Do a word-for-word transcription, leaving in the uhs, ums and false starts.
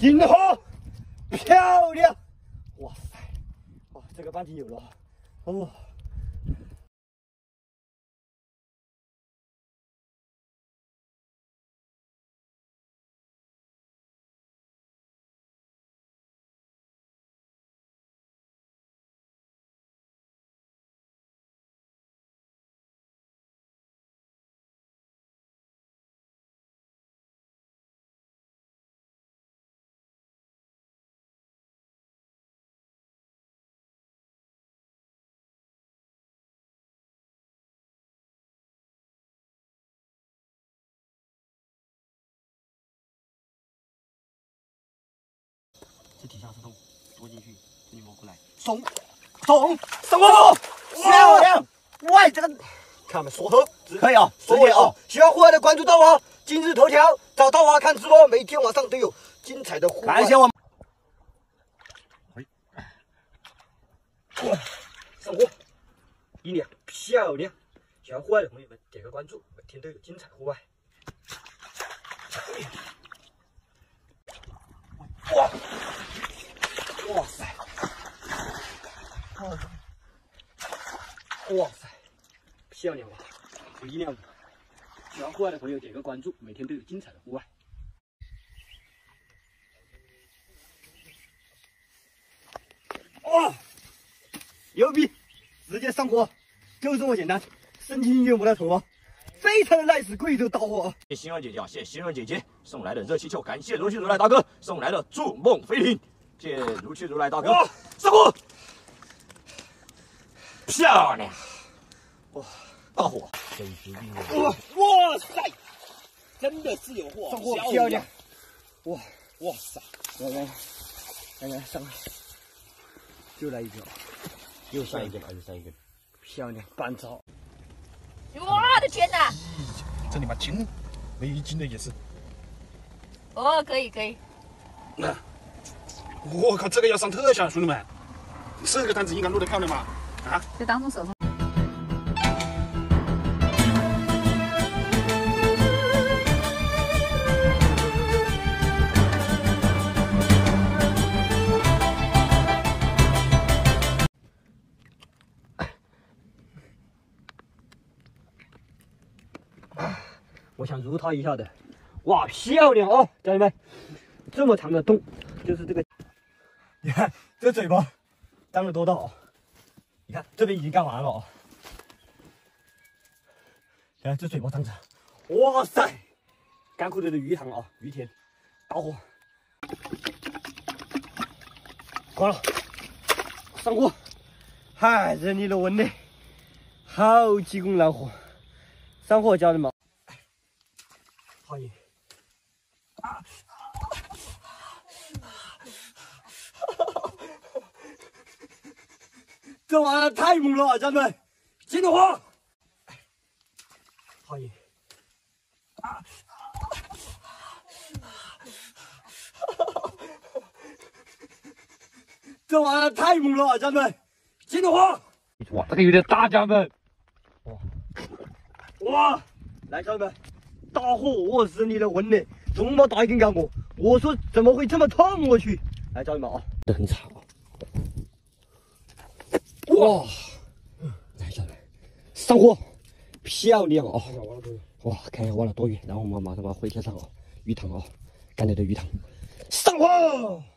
金火，漂亮！哇塞，哇，这个半斤有了，哦。 这底下是洞，躲进去，这里摸过来， 送送送我！漂亮！喂，这个看我们锁头可以啊，直接啊！喜欢户外的关注到我，今日头条找到我看直播，每天晚上都有精彩的户外。感谢我们。哇，上货，一两漂亮！喜欢户外的朋友们点个关注，每天都有精彩户外。哇！ 哇塞！哇塞！漂亮啊！有一两五。喜欢户外的朋友点个关注，每天都有精彩的户外。哇！牛逼！直接上货，就这么简单，神经音乐不带头啊！非常的 nice， 贵州到货啊！ 谢谢心儿姐姐啊，谢谢心儿姐姐送来的热气球，感谢如去如来大哥送来的筑梦飞艇。 谢谢如去如来大哥，上货，漂亮，哇，大火，真实病哇哇塞，真的是有货， 上货漂亮，哇哇塞，来来来来上，又来一个， 又上一个了，又上一个， 漂亮，半招， 我的天哪！ 这里嘛斤，没一斤的也是。 哦，可以可以。 那。 我靠，这个要上特效，兄弟们，这个单子应该录得漂亮吧？啊， 就当中手上。 我想如他一下的，哇，漂亮哦，家人们，这么长的洞，就是这个。 你看这嘴巴张了多大啊！你看这边已经干完了啊！你看这嘴巴张着，哇塞！干枯的鱼塘啊，鱼田，大货，关了，上货！嗨，这里的温呢，好几公来货，上货，家人们，欢迎。 这玩意儿太猛了，家人们，进货！欢迎。这玩意儿太猛了，家人们，进货！ 哇，这个有点大，家人们。 哇哇，来，家人们，大货！我是你的温呢，这么大一根干果，我说怎么会这么痛？我去！来，家人们啊， 这很长。 哇！ 来，家人们，上货，漂亮哦！哇，看一下挖了多远，然后我们马上把它回贴上啊，鱼塘啊，干掉的鱼塘，上货！